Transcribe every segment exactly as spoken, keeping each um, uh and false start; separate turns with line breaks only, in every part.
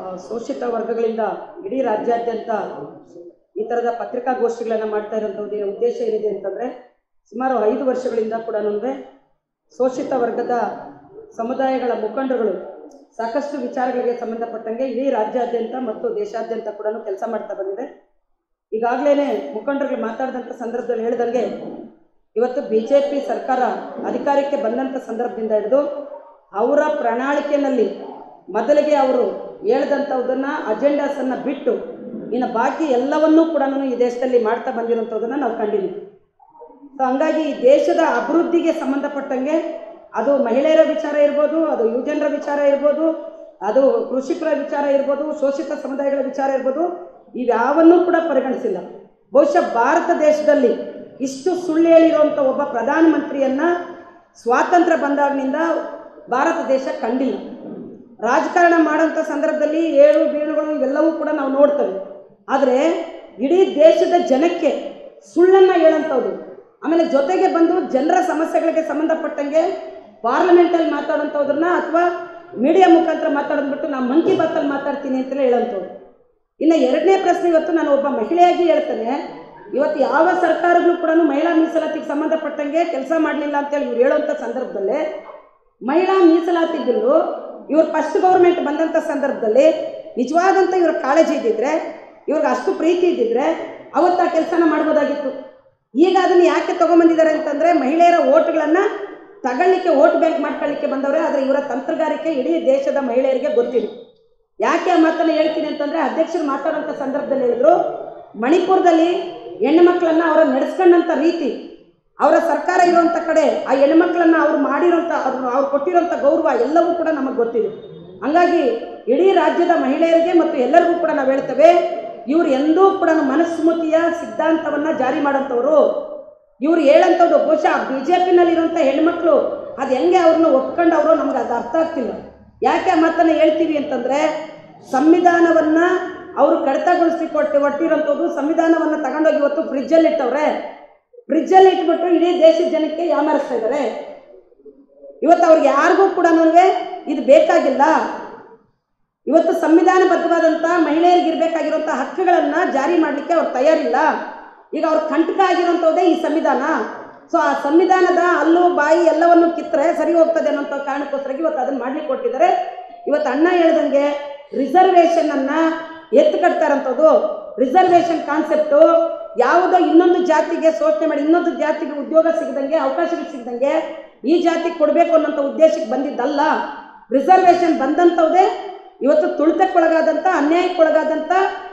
ಶೋಷಿತ ವರ್ಗಗಳಿಂದ ಇಡೀ ರಾಜ್ಯಾದ್ಯಂತ ಈ ಥರದ ಪತ್ರಿಕಾಗೋಷ್ಠಿಗಳನ್ನು ಮಾಡ್ತಾ ಇರೋಂಥದ್ದು ಉದ್ದೇಶ ಏನಿದೆ ಅಂತಂದರೆ, ಸುಮಾರು ಐದು ವರ್ಷಗಳಿಂದ ಕೂಡ ನಮಗೆ ಶೋಷಿತ ವರ್ಗದ ಸಮುದಾಯಗಳ ಮುಖಂಡರುಗಳು ಸಾಕಷ್ಟು ವಿಚಾರಗಳಿಗೆ ಸಂಬಂಧಪಟ್ಟಂಗೆ ಇಡೀ ರಾಜ್ಯಾದ್ಯಂತ ಮತ್ತು ದೇಶಾದ್ಯಂತ ಕೂಡ ಕೆಲಸ ಮಾಡ್ತಾ ಬಂದಿದೆ. ಈಗಾಗಲೇ ಮುಖಂಡರುಗಳು ಮಾತಾಡಿದಂಥ ಸಂದರ್ಭದಲ್ಲಿ ಹೇಳಿದಂಗೆ, ಇವತ್ತು ಬಿ ಜೆ ಪಿ ಸರ್ಕಾರ ಅಧಿಕಾರಕ್ಕೆ ಬಂದಂಥ ಸಂದರ್ಭದಿಂದ ಹಿಡಿದು ಅವರ ಪ್ರಣಾಳಿಕೆಯಲ್ಲಿ ಮೊದಲಿಗೆ ಅವರು ಹೇಳಿದಂಥದ್ದನ್ನು ಅಜೆಂಡಾಸನ್ನು ಬಿಟ್ಟು ಇನ್ನು ಬಾಕಿ ಎಲ್ಲವನ್ನೂ ಕೂಡ ಈ ದೇಶದಲ್ಲಿ ಮಾಡ್ತಾ ಬಂದಿರೋಂಥದ್ದನ್ನು ನಾವು ಕಂಡಿದ್ದೀವಿ. ಸೊ ಹಂಗಾಗಿ ಈ ದೇಶದ ಅಭಿವೃದ್ಧಿಗೆ ಸಂಬಂಧಪಟ್ಟಂಗೆ ಅದು ಮಹಿಳೆಯರ ವಿಚಾರ ಇರ್ಬೋದು, ಅದು ಯುವಜನರ ವಿಚಾರ ಇರ್ಬೋದು, ಅದು ಕೃಷಿಕರ ವಿಚಾರ ಇರ್ಬೋದು, ಶೋಷಿತ ಸಮುದಾಯಗಳ ವಿಚಾರ ಇರ್ಬೋದು, ಇವ್ಯಾವನ್ನೂ ಕೂಡ ಪರಿಗಣಿಸಿಲ್ಲ. ಬಹುಶಃ ಭಾರತ ದೇಶದಲ್ಲಿ ಇಷ್ಟು ಸುಳ್ಳು ಹೇಳಿರುವಂಥ ಒಬ್ಬ ಪ್ರಧಾನಮಂತ್ರಿಯನ್ನು ಸ್ವಾತಂತ್ರ್ಯ ಬಂದಾಗಿನಿಂದ ಭಾರತ ದೇಶ ಕಂಡಿಲ್ಲ. ರಾಜಕಾರಣ ಮಾಡೋಂಥ ಸಂದರ್ಭದಲ್ಲಿ ಏಳು ಬೀಳುಗಳು ಇವೆಲ್ಲವೂ ಕೂಡ ನಾವು ನೋಡ್ತೇವೆ. ಆದರೆ ಇಡೀ ದೇಶದ ಜನಕ್ಕೆ ಸುಳ್ಳನ್ನು ಹೇಳೋಂಥದ್ದು, ಆಮೇಲೆ ಜೊತೆಗೆ ಬಂದು ಜನರ ಸಮಸ್ಯೆಗಳಿಗೆ ಸಂಬಂಧಪಟ್ಟಂಗೆ ಪಾರ್ಲಿಮೆಂಟಲ್ಲಿ ಮಾತಾಡೋಂಥದ್ದನ್ನು ಅಥವಾ ಮೀಡಿಯಾ ಮುಖಾಂತರ ಮಾತಾಡೋದ್ಬಿಟ್ಟು ನಾನು ಮನ್ ಕಿ ಬಾತಲ್ಲಿ ಮಾತಾಡ್ತೀನಿ ಅಂತಲೇ ಹೇಳೋಂಥದ್ದು. ಇನ್ನು ಎರಡನೇ ಪ್ರಶ್ನೆ, ಇವತ್ತು ನಾನು ಒಬ್ಬ ಮಹಿಳೆಯಾಗಿ ಹೇಳ್ತೇನೆ, ಇವತ್ತು ಯಾವ ಸರ್ಕಾರಗಳು ಕೂಡ ಮಹಿಳಾ ಮೀಸಲಾತಿಗೆ ಸಂಬಂಧಪಟ್ಟಂಗೆ ಕೆಲಸ ಮಾಡಲಿಲ್ಲ ಅಂತೇಳಿ ಇವ್ರು ಹೇಳೋಂಥ ಸಂದರ್ಭದಲ್ಲೇ ಮಹಿಳಾ ಮೀಸಲಾತಿ ಬಿಲ್ಲು ಇವ್ರು ಫಸ್ಟ್ ಗೌರ್ಮೆಂಟ್ ಬಂದಂಥ ಸಂದರ್ಭದಲ್ಲಿ ನಿಜವಾದಂಥ ಇವ್ರ ಕಾಳಜಿ ಇದ್ದಿದ್ರೆ, ಇವ್ರಿಗೆ ಅಷ್ಟು ಪ್ರೀತಿ ಇದ್ದಿದ್ರೆ ಅವತ್ತು ಆ ಕೆಲಸನ ಮಾಡ್ಬೋದಾಗಿತ್ತು. ಈಗ ಅದನ್ನು ಯಾಕೆ ತೊಗೊಂಬಂದಿದ್ದಾರೆ ಅಂತಂದರೆ, ಮಹಿಳೆಯರ ಓಟ್ಗಳನ್ನು ತಗೊಳ್ಳಿಕ್ಕೆ, ಓಟ್ ಬ್ಯಾಂಕ್ ಮಾಡ್ಕೊಳ್ಳಿಕ್ಕೆ ಬಂದವರೇ. ಆದರೆ ಇವರ ತಂತ್ರಗಾರಿಕೆ ಇಡೀ ದೇಶದ ಮಹಿಳೆಯರಿಗೆ ಗೊತ್ತಿದೆ. ಯಾಕೆ ಆ ಮಾತನ್ನು ಹೇಳ್ತೀನಿ ಅಂತಂದರೆ, ಅಧ್ಯಕ್ಷರು ಮಾತಾಡೋಂಥ ಸಂದರ್ಭದಲ್ಲಿ ಹೇಳಿದ್ರು, ಮಣಿಪುರದಲ್ಲಿ ಹೆಣ್ಣು ಮಕ್ಕಳನ್ನು ಅವರ ನಡೆಸ್ಕೊಂಡಂಥ ರೀತಿ, ಅವರ ಸರ್ಕಾರ ಇರುವಂಥ ಕಡೆ ಆ ಹೆಣ್ಮಕ್ಳನ್ನು ಅವ್ರು ಮಾಡಿರೋಂಥ ಅವ್ರು ಅವ್ರು ಕೊಟ್ಟಿರೋಂಥ ಗೌರವ ಎಲ್ಲವೂ ಕೂಡ ನಮಗೆ ಗೊತ್ತಿದೆ. ಹಂಗಾಗಿ ಇಡೀ ರಾಜ್ಯದ ಮಹಿಳೆಯರಿಗೆ ಮತ್ತು ಎಲ್ಲರಿಗೂ ಕೂಡ ನಾವು ಹೇಳ್ತೇವೆ, ಇವರು ಎಂದೂ ಕೂಡ ಮನುಸ್ಮೃತಿಯ ಸಿದ್ಧಾಂತವನ್ನು ಜಾರಿ ಮಾಡೋಂಥವ್ರು. ಇವ್ರು ಹೇಳೋಂಥದ್ದು ಬಹುಶಃ ಬಿ ಜೆ ಪಿನಲ್ಲಿರೋಂಥ ಹೆಣ್ಮಕ್ಳು ಅದು ಹೆಂಗೆ ಅವ್ರನ್ನ ಒಪ್ಕೊಂಡು ಅವರು ನಮ್ಗೆ ಅದು ಅರ್ಥ ಆಗ್ತಿಲ್ಲ. ಯಾಕೆ ಆ ಮಾತನ್ನು ಹೇಳ್ತೀವಿ ಅಂತಂದರೆ, ಸಂವಿಧಾನವನ್ನು ಅವರು ಕಡಿತಗೊಳಿಸಿ ಕೊಟ್ಟು ಒಟ್ಟಿರೋಂಥದ್ದು, ಸಂವಿಧಾನವನ್ನು ತಗೊಂಡೋಗಿ ಇವತ್ತು ಫ್ರಿಜ್ಜಲ್ಲಿ ಇಟ್ಟವ್ರೆ. ಫ್ರಿಜ್ಜಲ್ಲಿ ಇಟ್ಬಿಟ್ಟು ಇಡೀ ದೇಶದ ಜನಕ್ಕೆ ಯಾಮಾರಿಸ್ತಾ ಇದ್ದಾರೆ. ಇವತ್ತು ಅವ್ರಿಗೆ ಯಾರಿಗೂ ಕೂಡ ಇದು ಬೇಕಾಗಿಲ್ಲ. ಇವತ್ತು ಸಂವಿಧಾನಬದ್ಧವಾದಂಥ ಮಹಿಳೆಯರಿಗೆ ಇರಬೇಕಾಗಿರುವಂಥ ಹಕ್ಕುಗಳನ್ನು ಜಾರಿ ಮಾಡಲಿಕ್ಕೆ ಅವ್ರು ತಯಾರಿಲ್ಲ. ಈಗ ಅವ್ರ ಕಂಟಕ ಆಗಿರೋಂಥದ್ದೇ ಈ ಸಂವಿಧಾನ. ಸೊ ಆ ಸಂವಿಧಾನದ ಹಲ್ಲು ಬಾಯಿ ಎಲ್ಲವನ್ನು ಕಿತ್ತರೆ ಸರಿ ಹೋಗ್ತದೆ ಅನ್ನೋಂಥ ಕಾರಣಕ್ಕೋಸ್ಕರ ಇವತ್ತು ಅದನ್ನು ಮಾಡ್ಲಿಕ್ಕೆ ಕೊಟ್ಟಿದ್ದಾರೆ. ಇವತ್ತು ಅಣ್ಣ ಹೇಳ್ದಂಗೆ ರಿಸರ್ವೇಷನನ್ನು ಎತ್ತು ಕಟ್ತಾ ಇರೋಂಥದ್ದು, ರಿಸರ್ವೇಷನ್ ಕಾನ್ಸೆಪ್ಟು ಯಾವುದೋ ಇನ್ನೊಂದು ಜಾತಿಗೆ ಶೋಷಣೆ ಮಾಡಿ ಇನ್ನೊಂದು ಜಾತಿಗೆ ಉದ್ಯೋಗ ಸಿಗದಂಗೆ, ಅವಕಾಶಗಳು ಸಿಗದಂಗೆ ಈ ಜಾತಿಗೆ ಕೊಡಬೇಕು ಅನ್ನೋಂಥ ಉದ್ದೇಶಕ್ಕೆ ಬಂದಿದ್ದಲ್ಲ. ರಿಸರ್ವೇಷನ್ ಬಂದಂಥದ್ದೇ ಇವತ್ತು ತುಳಿತಕ್ಕೊಳಗಾದಂಥ, ಅನ್ಯಾಯಕ್ಕೊಳಗಾದಂಥ,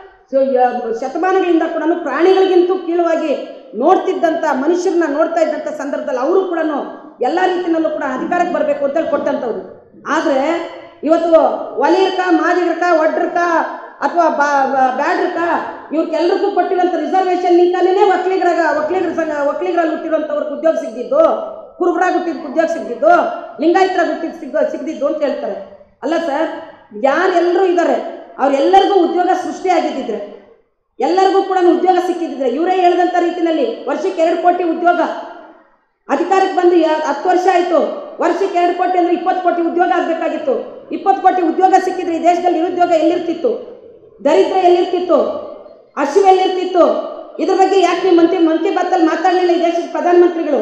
ಶತಮಾನಗಳಿಂದ ಕೂಡ ಪ್ರಾಣಿಗಳಿಗಿಂತೂ ಕೀಳುವಾಗಿ ನೋಡ್ತಿದ್ದಂಥ ಮನುಷ್ಯರನ್ನ ನೋಡ್ತಾ ಇದ್ದಂಥ ಸಂದರ್ಭದಲ್ಲಿ ಅವರು ಕೂಡ ಎಲ್ಲ ರೀತಿಯಲ್ಲೂ ಕೂಡ ಅಧಿಕಾರಕ್ಕೆ ಬರಬೇಕು ಅಂತೇಳಿ ಕೊಟ್ಟಂಥವ್ರು. ಆದರೆ ಇವತ್ತು ಒಲಿರ್ಕ, ಮಾದಿಗ್ರಕ, ಒಡ್ರಕ ಅಥವಾ ಬಾ ಬ್ಯಾಡ್ರಕ ಇವ್ರಿಗೆಲ್ರಿಗೂ ಕೊಟ್ಟಿರೋಂಥ ರಿಸರ್ವೇಷನ್ ನಿಂತಾನೇ ಒಕ್ಕಲಿಗರಾಗ ಒಕ್ಕಲಿಗರ ಸಂಘ ಒಕ್ಕಲಿಗರಲ್ಲಿ ಹುಟ್ಟಿರೋಂಥವ್ರಿಗೆ ಉದ್ಯೋಗ ಸಿಗ್ದಿದ್ದು, ಕುರುಬರಾಗಿ ಹುಟ್ಟಿದ ಉದ್ಯೋಗ ಸಿಗ್ದಿದ್ದು, ಲಿಂಗಾಯತರಾಗಿ ಹುಟ್ಟಿದ ಸಿಗ ಸಿಗ್ದಿದ್ದು ಅಂತ ಹೇಳ್ತಾರೆ. ಅಲ್ಲ ಸರ್, ಯಾರೆಲ್ಲರೂ ಇದ್ದಾರೆ ಅವರೆಲ್ಲರಿಗೂ ಉದ್ಯೋಗ ಸೃಷ್ಟಿಯಾಗಿದ್ದಿದ್ರೆ, ಎಲ್ಲರಿಗೂ ಕೂಡ ಉದ್ಯೋಗ ಸಿಕ್ಕಿದ್ದಿದ್ರೆ, ಇವರೇ ಹೇಳಿದಂಥ ರೀತಿಯಲ್ಲಿ ವರ್ಷಕ್ಕೆ ಎರಡು ಕೋಟಿ ಉದ್ಯೋಗ, ಅಧಿಕಾರಕ್ಕೆ ಬಂದು ಹತ್ತು ವರ್ಷ ಆಯಿತು, ವರ್ಷಕ್ಕೆ ಎರಡು ಕೋಟಿ ಅಂದರೆ ಇಪ್ಪತ್ತು ಕೋಟಿ ಉದ್ಯೋಗ ಆಗಬೇಕಾಗಿತ್ತು. ಇಪ್ಪತ್ತು ಕೋಟಿ ಉದ್ಯೋಗ ಸಿಕ್ಕಿದ್ರೆ ಈ ದೇಶದಲ್ಲಿ ನಿರುದ್ಯೋಗ ಎಲ್ಲಿರ್ತಿತ್ತು, ದರಿದ್ರ ಎಲ್ಲಿರ್ತಿತ್ತು, ಹಸಿವು ಎಲ್ಲಿರ್ತಿತ್ತು? ಇದ್ರ ಬಗ್ಗೆ ಯಾಕೆ ನೀವು ಮಂತ್ರಿ ಮನ್ ಕಿ ಬಾತಲ್ಲಿ ಮಾತಾಡಲಿಲ್ಲ? ಈ ದೇಶದ ಪ್ರಧಾನಮಂತ್ರಿಗಳು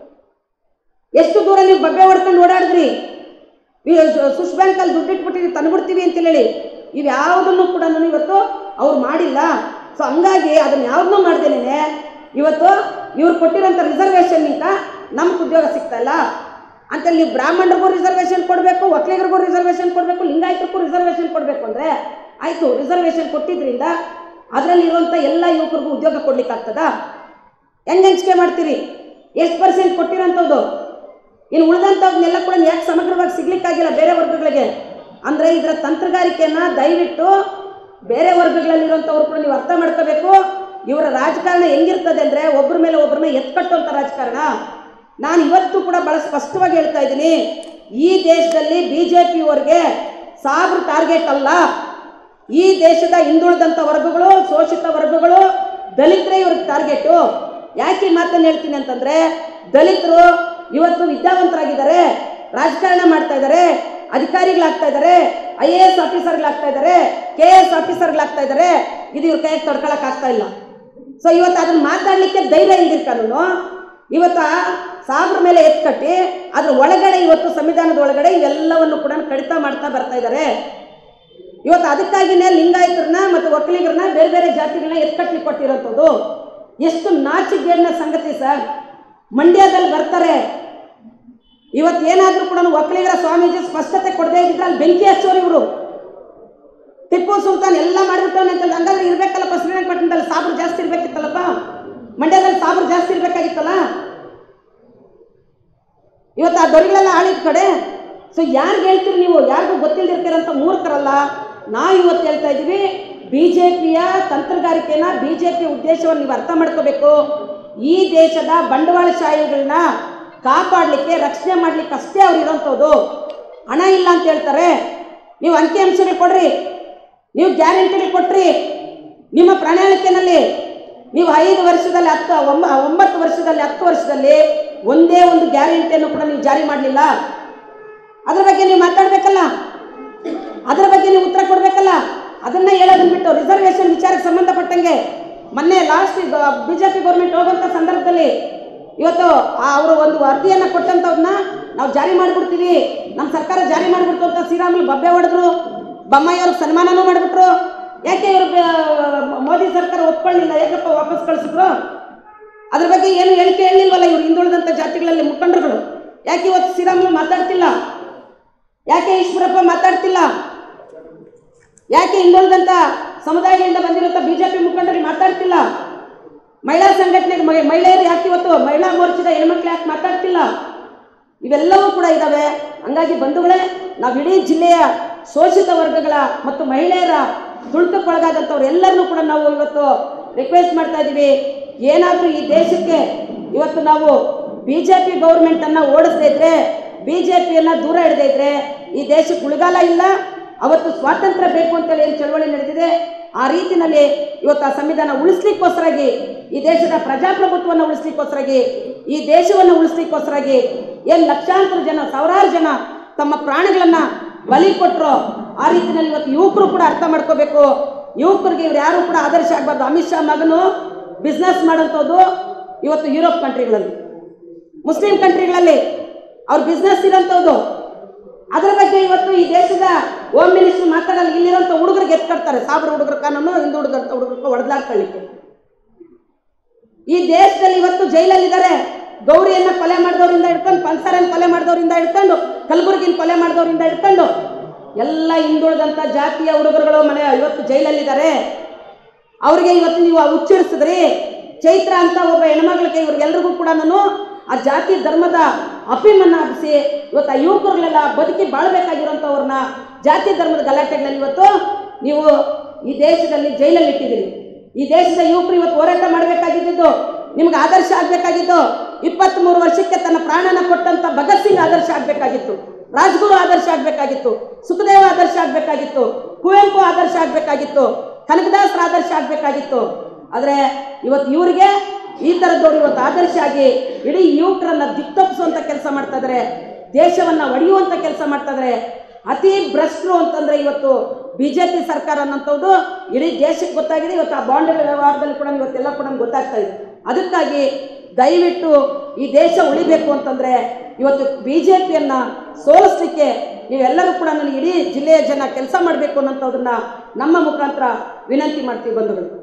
ಎಷ್ಟು ದೂರ ನೀವು ಬಬ್ಬೆ ಹೊಡ್ಕೊಂಡು ಓಡಾಡಿದ್ರಿ, ಸ್ವಿಸ್ ಬ್ಯಾಂಕಲ್ಲಿ ದುಡ್ಡು ಇಟ್ಬಿಟ್ಟಿದ್ವಿ ತಂದುಬಿಡ್ತೀವಿ ಅಂತೇಳಿ. ಇವ್ಯಾವುದನ್ನು ಕೂಡ ಇವತ್ತು ಅವ್ರು ಮಾಡಿಲ್ಲ. ಸೊ ಹಂಗಾಗಿ ಅದನ್ನು ಯಾವುದನ್ನೂ ಮಾಡ್ದೇನೆ ಇವತ್ತು ಇವ್ರು ಕೊಟ್ಟಿರೋಂಥ ರಿಸರ್ವೇಷನ್ನಿಂದ ನಮ್ಗೆ ಉದ್ಯೋಗ ಸಿಗ್ತಾ ಇಲ್ಲ ಅಂತೇಳಿ ನೀವು ಬ್ರಾಹ್ಮಣರಿಗೂ ರಿಸರ್ವೇಷನ್ ಕೊಡಬೇಕು, ಒಕ್ಕಲಿಗರಿಗೂ ರಿಸರ್ವೇಷನ್ ಕೊಡಬೇಕು, ಲಿಂಗಾಯತರಿಗೂ ರಿಸರ್ವೇಷನ್ ಕೊಡಬೇಕು ಅಂದರೆ ಆಯಿತು. ರಿಸರ್ವೇಷನ್ ಕೊಟ್ಟಿದ್ದರಿಂದ ಅದರಲ್ಲಿರುವಂಥ ಎಲ್ಲ ಯುವಕರಿಗೂ ಉದ್ಯೋಗ ಕೊಡ್ಲಿಕ್ಕಾಗ್ತದಾ? ಹೆಂಗೆ ಹಂಚಿಕೆ ಮಾಡ್ತೀರಿ? ಎಷ್ಟು ಪರ್ಸೆಂಟ್ ಕೊಟ್ಟಿರೋಂಥದ್ದು? ಇನ್ನು ಉಳಿದಂಥವ್ನೆಲ್ಲ ಕೂಡ ಯಾಕೆ ಸಮಗ್ರವಾಗಿ ಸಿಗ್ಲಿಕ್ಕಾಗಿಲ್ಲ ಬೇರೆ ವರ್ಗಗಳಿಗೆ ಅಂದರೆ ಇದರ ತಂತ್ರಗಾರಿಕೆಯನ್ನು ದಯವಿಟ್ಟು ಬೇರೆ ವರ್ಗಗಳಲ್ಲಿರುವಂಥವ್ರು ಕೂಡ ನೀವು ಅರ್ಥ ಮಾಡ್ಕೋಬೇಕು. ಇವರ ರಾಜಕಾರಣ ಹೆಂಗಿರ್ತದೆ ಅಂದರೆ ಒಬ್ಬರ ಮೇಲೆ ಒಬ್ಬರನ್ನ ಎತ್ಕಟ್ಟುವಂಥ ರಾಜಕಾರಣ. ನಾನು ಇವತ್ತು ಕೂಡ ಭಾಳ ಸ್ಪಷ್ಟವಾಗಿ ಹೇಳ್ತಾ ಇದ್ದೀನಿ, ಈ ದೇಶದಲ್ಲಿ ಬಿ ಜೆ ಪಿಯವರಿಗೆ ಸಾವಿರ ಟಾರ್ಗೆಟ್ ಅಲ್ಲ. ಈ ದೇಶದ ಹಿಂದುಳಿದಂಥ ವರ್ಗಗಳು, ಶೋಷಿತ ವರ್ಗಗಳು, ದಲಿತರೇ ಇವ್ರಿಗೆ ಟಾರ್ಗೆಟು. ಯಾಕೆ ಈ ಮಾತನ್ನು ಹೇಳ್ತೀನಿ ಅಂತಂದರೆ, ದಲಿತರು ಇವತ್ತು ವಿದ್ಯಾವಂತರಾಗಿದ್ದಾರೆ, ರಾಜಕಾರಣ ಮಾಡ್ತಾ ಇದ್ದಾರೆ, ಅಧಿಕಾರಿಗಳಾಗ್ತಾ ಇದ್ದಾರೆ, ಐ ಎ ಎಸ್ ಆಫೀಸರ್ಗಳಾಗ್ತಾ ಇದ್ದಾರೆ, ಕೆ ಎ ಎಸ್ ಆಫೀಸರ್ಗಳಾಗ್ತಾ ಇದ್ದಾರೆ. ಇದು ಇವ್ರ ಕೈಗೆ ತಡ್ಕೊಳಕ್ ಆಗ್ತಾ ಇಲ್ಲ. ಸೊ ಇವತ್ತು ಅದನ್ನ ಮಾತಾಡ್ಲಿಕ್ಕೆ ಧೈರ್ಯ ಇಲ್ದಿರ್ ಕಾನೂನು ಇವತ್ತ ಸಾಬ್ರ ಮೇಲೆ ಎತ್ಕಟ್ಟಿ ಅದ್ರ ಒಳಗಡೆ ಇವತ್ತು ಸಂವಿಧಾನದ ಒಳಗಡೆ ಇವೆಲ್ಲವನ್ನು ಕೂಡ ಕಡಿತ ಮಾಡ್ತಾ ಬರ್ತಾ ಇದ್ದಾರೆ. ಇವತ್ತು ಅದಕ್ಕಾಗಿನೇ ಲಿಂಗಾಯತರನ್ನ ಮತ್ತು ಒಕ್ಕಲಿಗರನ್ನ ಬೇರೆ ಬೇರೆ ಜಾತಿಗಳನ್ನ ಎತ್ಕಟ್ಟಿ ಕೊಟ್ಟಿರೋಂಥದ್ದು. ಎಷ್ಟು ನಾಚಿಕೆಗೇಡಿನ ಸಂಗತಿ ಸರ್. ಮಂಡ್ಯದಲ್ಲಿ ಬರ್ತಾರೆ, ಇವತ್ತು ಏನಾದರೂ ಕೂಡ ಒಕ್ಕಲಿಗರ ಸ್ವಾಮೀಜಿ ಸ್ಪಷ್ಟತೆ ಕೊಡದೇ ಇದ್ದಿದ್ರೆ ಅಲ್ಲಿ ಬೆಂಕಿ ಹಚ್ಚೋರು ಇವರು. ಟಿಪ್ಪು ಸುಲ್ತಾನ್ ಎಲ್ಲ ಮಾಡಿಬಿಟ್ಟವನೆ ಅಂತ ಹಂಗಾದ್ರೆ ಇರ್ಬೇಕಲ್ಲಪ್ಪ, ಶ್ರೀರಂಗಪಟ್ಟಣದಲ್ಲಿ ಸಾಬ್ರು ಜಾಸ್ತಿ ಇರ್ಬೇಕಿತ್ತಲ್ಲಪ್ಪ, ಮಂಡ್ಯದಲ್ಲಿ ಸಾಬ್ರು ಜಾಸ್ತಿ ಇರ್ಬೇಕಾಗಿತ್ತಲ್ಲ. ಇವತ್ತು ಆ ದೊರೆಗಳೆಲ್ಲ ಆಳಿದ ಕಡೆ. ಸೊ ಯಾರಿಗೆ ಹೇಳ್ತೀರಿ ನೀವು? ಯಾರಿಗೂ ಗೊತ್ತಿಲ್ಲದಿರ್ತೀರಂತ ಮೂರ್ಖರಲ್ಲ ನಾವು ಇವತ್ತು ಹೇಳ್ತಾ ಇದ್ದೀವಿ. ಬಿ ಜೆ ಪಿಯ ತಂತ್ರಗಾರಿಕೆನ, ಬಿ ಜೆ ಪಿ ಉದ್ದೇಶವನ್ನು ನೀವು ಅರ್ಥ ಮಾಡ್ಕೋಬೇಕು. ಈ ದೇಶದ ಬಂಡವಾಳಶಾಹಿಗಳನ್ನ ಕಾಪಾಡಲಿಕ್ಕೆ, ರಕ್ಷಣೆ ಮಾಡಲಿಕ್ಕೆ ಅಷ್ಟೇ ಅವ್ರು ಇರೋಂಥದ್ದು. ಹಣ ಇಲ್ಲ ಅಂತ ಹೇಳ್ತಾರೆ. ನೀವು ಅಂಕಿಅಂಶಗಳು ಕೊಡ್ರಿ, ನೀವು ಗ್ಯಾರಂಟಿಗಳು ಕೊಟ್ರಿ. ನಿಮ್ಮ ಪ್ರಣಾಳಿಕೆಯಲ್ಲಿ ನೀವು ಐದು ವರ್ಷದಲ್ಲಿ ಹತ್ತು ಒಂಬ ಒಂಬತ್ತು ವರ್ಷದಲ್ಲಿ ಹತ್ತು ವರ್ಷದಲ್ಲಿ ಒಂದೇ ಒಂದು ಗ್ಯಾರಂಟಿಯನ್ನು ಕೂಡ ನೀವು ಜಾರಿ ಮಾಡಲಿಲ್ಲ. ಅದ್ರ ಬಗ್ಗೆ ನೀವು ಮಾತಾಡಬೇಕಲ್ಲ, ಅದರ ಬಗ್ಗೆ ನೀವು ಉತ್ತರ ಕೊಡಬೇಕಲ್ಲ. ಅದನ್ನ ಹೇಳೋದನ್ನ ಬಿಟ್ಟು ರಿಸರ್ವೇಷನ್ ವಿಚಾರಕ್ಕೆ ಸಂಬಂಧಪಟ್ಟಂಗೆ ಮೊನ್ನೆ last B J P government ಹೋಗುವಂಥ ಸಂದರ್ಭದಲ್ಲಿ ಇವತ್ತು ಅವರು ಒಂದು ವರದಿಯನ್ನು ಕೊಟ್ಟಂಥವ್ರನ್ನ ನಾವು ಜಾರಿ ಮಾಡಿಬಿಡ್ತೀವಿ, ನಮ್ಮ ಸರ್ಕಾರ ಜಾರಿ ಮಾಡಿಬಿಡ್ತು ಅಂತ ಶ್ರೀರಾಮುಲು ಬಬ್ಬೆ ಹೊಡೆದ್ರು. ಬೊಮ್ಮಾಯಿ ಅವ್ರಿಗೆ ಸನ್ಮಾನನೂ ಮಾಡಿಬಿಟ್ರು. ಯಾಕೆ ಇವರು ಮೋದಿ ಸರ್ಕಾರ ಒಪ್ಕೊಳ್ಳಿಲ್ಲ? ಯಾಕಪ್ಪ ವಾಪಸ್ ಕಳಿಸಿದ್ರು? ಅದ್ರ ಬಗ್ಗೆ ಏನು ಹೇಳಿಕೆ ಹೇಳಿಲ್ವಲ್ಲ ಇವರು ಹಿಂದುಳಿದಂಥ ಜಾತಿಗಳಲ್ಲಿ ಮುಖಂಡರುಗಳು. ಯಾಕೆ ಇವತ್ತು ಶ್ರೀರಾಮುಲು ಮಾತಾಡ್ತಿಲ್ಲ? ಯಾಕೆ ಈಶ್ವರಪ್ಪ ಮಾತಾಡ್ತಿಲ್ಲ? ಯಾಕೆ ಹಿಂದುಳಿದಂಥ ಸಮುದಾಯಗಳಿಂದ ಬಂದಿರುವಂಥ ಬಿ ಜೆ ಪಿ ಮುಖಂಡರು ಮಾತಾಡ್ತಿಲ್ಲ? ಮಹಿಳಾ ಸಂಘಟನೆಗೆ ಮಹಿಳೆಯರು ಯಾಕೆ ಇವತ್ತು ಮಹಿಳಾ ಮೋರ್ಚಾದ ಹೆಣ್ಮಕ್ಳು ಯಾಕೆ ಮಾತಾಡ್ತಿಲ್ಲ? ಇವೆಲ್ಲವೂ ಕೂಡ ಇದ್ದಾವೆ. ಹಂಗಾಗಿ ಬಂಧುಗಳೇ, ನಾವು ಇಡೀ ಜಿಲ್ಲೆಯ ಶೋಷಿತ ವರ್ಗಗಳ ಮತ್ತು ಮಹಿಳೆಯರ ತುಳಿತಕ್ಕೊಳಗಾದಂಥವ್ರು ಎಲ್ಲರನ್ನೂ ಕೂಡ ನಾವು ಇವತ್ತು ರಿಕ್ವೆಸ್ಟ್ ಮಾಡ್ತಾ ಇದ್ದೀವಿ. ಏನಾದರೂ ಈ ದೇಶಕ್ಕೆ ಇವತ್ತು ನಾವು ಬಿ ಜೆ ಪಿ ಗೌರ್ಮೆಂಟನ್ನು ಓಡಿಸದೇ ಇದ್ರೆ, ಬಿ ಜೆ ಪಿಯನ್ನು ದೂರ ಹಿಡದೇ ಇದ್ರೆ ಈ ದೇಶಕ್ಕೆ ಉಳಿಗಾಲ ಇಲ್ಲ. ಅವತ್ತು ಸ್ವಾತಂತ್ರ್ಯ ಬೇಕು ಅಂತೇಳಿ ಏನು ಚಳವಳಿ ನಡೆದಿದೆ, ಆ ರೀತಿಯಲ್ಲಿ ಇವತ್ತು ಆ ಸಂವಿಧಾನ ಉಳಿಸ್ಲಿಕ್ಕೋಸ್ಕರಾಗಿ, ಈ ದೇಶದ ಪ್ರಜಾಪ್ರಭುತ್ವವನ್ನು ಉಳಿಸ್ಲಿಕ್ಕೋಸ್ಕರಾಗಿ, ಈ ದೇಶವನ್ನು ಉಳಿಸ್ಲಿಕ್ಕೋಸ್ಕರಾಗಿ ಏನು ಲಕ್ಷಾಂತರ ಜನ, ಸಾವಿರಾರು ಜನ ತಮ್ಮ ಪ್ರಾಣಗಳನ್ನು ಬಲಿ ಕೊಟ್ಟರು. ಆ ರೀತಿಯಲ್ಲಿ ಇವತ್ತು ಯುವಕರು ಕೂಡ ಅರ್ಥ ಮಾಡ್ಕೋಬೇಕು. ಯುವಕರಿಗೆ ಇವ್ರು ಯಾರು ಕೂಡ ಆದರ್ಶ ಆಗಬಾರ್ದು. ಅಮಿತ್ ಶಾ ಮಗನು ಬಿಸ್ನೆಸ್ ಮಾಡೋಂಥದ್ದು ಇವತ್ತು ಯುರೋಪ್ ಕಂಟ್ರಿಗಳಲ್ಲಿ, ಮುಸ್ಲಿಂ ಕಂಟ್ರಿಗಳಲ್ಲಿ ಅವ್ರ ಬಿಸ್ನೆಸ್ ಇರೋಂಥದ್ದು. ಅದರ ಬಗ್ಗೆ ಇವತ್ತು ಈ ದೇಶದ ಹೋಮ್ ಮಿನಿಸ್ಟರ್ ಮಾತಾಡಲ್ಲ. ಇಲ್ಲಿರೋಂಥ ಹುಡುಗರಿಗೆ ಎತ್ಕೊಡ್ತಾರೆ, ಸಾಬ್ರ ಹುಡುಗರ ಕಾನೂನು, ಹಿಂದೂ ಹುಡುಗರ ಹುಡುಗರಿಗೆ ಹೊಡೆದಾಡ್ಕೊಳ್ಳಿಕ್ಕೆ. ಈ ದೇಶದಲ್ಲಿ ಇವತ್ತು ಜೈಲಲ್ಲಿದ್ದಾರೆ. ಗೌರಿಯನ್ನ ಕೊಲೆ ಮಾಡಿದವರಿಂದ ಹಿಡ್ಕೊಂಡು, ಪನ್ಸರನ್ನು ಕೊಲೆ ಮಾಡಿದವರಿಂದ ಹಿಡ್ಕೊಂಡು, ಕಲಬುರ್ಗಿನ ಕೊಲೆ ಮಾಡಿದವರಿಂದ ಹಿಡ್ಕೊಂಡು ಎಲ್ಲ ಹಿಂದುಳಿದಂಥ ಜಾತಿಯ ಹುಡುಗರುಗಳು ಮನೆ ಇವತ್ತು ಜೈಲಲ್ಲಿದ್ದಾರೆ. ಅವ್ರಿಗೆ ಇವತ್ತು ನೀವು ಹುಚ್ಚಿಡಿಸಿದ್ರಿ. ಚೈತ್ರ ಅಂತ ಒಬ್ಬ ಹೆಣ್ಮಗಳಿಗೆ ಇವ್ರಿಗೆಲ್ರಿಗೂ ಕೂಡ ನಾನು ಆ ಜಾತಿ ಧರ್ಮದ ಅಫೀಮನ್ನು ಹಬ್ಬಿಸಿ ಇವತ್ತು ಆ ಯುವಕರುಗಳೆಲ್ಲ ಬದುಕಿ ಬಾಳ್ಬೇಕಾಗಿರೋಂಥವ್ರನ್ನ ಜಾತಿ ಧರ್ಮದ ಗಲಾಟೆಗಳಲ್ಲಿ ಇವತ್ತು ನೀವು ಈ ದೇಶದಲ್ಲಿ ಜೈಲಲ್ಲಿ ಇಟ್ಟಿದ್ದೀರಿ. ಈ ದೇಶದ ಯುವಕರು ಇವತ್ತು ಹೋರಾಟ ಮಾಡಬೇಕಾಗಿದ್ದು, ನಿಮ್ಗೆ ಆದರ್ಶ ಆಗಬೇಕಾಗಿದ್ದು, ಇಪ್ಪತ್ತ್ಮೂರು ವರ್ಷಕ್ಕೆ ತನ್ನ ಪ್ರಾಣನ ಕೊಟ್ಟಂಥ ಭಗತ್ ಸಿಂಗ್ ಆದರ್ಶ ಆಗಬೇಕಾಗಿತ್ತು, ರಾಜ್ಗುರು ಆದರ್ಶ ಆಗಬೇಕಾಗಿತ್ತು, ಸುಖದೇವ ಆದರ್ಶ ಆಗಬೇಕಾಗಿತ್ತು, ಕುವೆಂಪು ಆದರ್ಶ ಆಗಬೇಕಾಗಿತ್ತು, ಕನಕದಾಸರ ಆದರ್ಶ ಆಗಬೇಕಾಗಿತ್ತು. ಆದರೆ ಇವತ್ತು ಇವರಿಗೆ ಈ ಥರದವ್ರು ಇವತ್ತು ಆದರ್ಶ ಆಗಿ ಇಡೀ ಯುವಕರನ್ನ ದಿಕ್ತಪ್ಪಿಸುವಂಥ ಕೆಲಸ ಮಾಡ್ತಾ ಇದ್ದಾರೆ, ದೇಶವನ್ನು ಒಡೆಯುವಂಥ ಕೆಲಸ ಮಾಡ್ತಾ ಇದ್ದಾರೆ. ಅತಿ ಭ್ರಷ್ಟರು ಅಂತಂದರೆ ಇವತ್ತು ಬಿ ಜೆ ಪಿ ಸರ್ಕಾರ ಅನ್ನೋಂಥದ್ದು ಇಡೀ ದೇಶಕ್ಕೆ ಗೊತ್ತಾಗಿದೆ. ಇವತ್ತು ಆ ಬಾಂಡ್ಗಳ ವ್ಯವಹಾರದಲ್ಲಿ ಕೂಡ ಇವತ್ತೆಲ್ಲ ಕೂಡ ಗೊತ್ತಾಗ್ತಾ ಇದೆ. ಅದಕ್ಕಾಗಿ ದಯವಿಟ್ಟು ಈ ದೇಶ ಉಳಿಬೇಕು ಅಂತಂದರೆ ಇವತ್ತು ಬಿ ಜೆ ಪಿಯನ್ನು ಸೋಲಿಸಲಿಕ್ಕೆ ನೀವೆಲ್ಲರೂ ಕೂಡ ನನಗೆ ಇಡೀ ಜಿಲ್ಲೆಯ ಜನ ಕೆಲಸ ಮಾಡಬೇಕು ಅನ್ನೋಂಥದ್ದನ್ನು ನಮ್ಮ ಮುಖಾಂತರ ವಿನಂತಿ ಮಾಡ್ತೀವಿ ಬಂಧುಗಳು.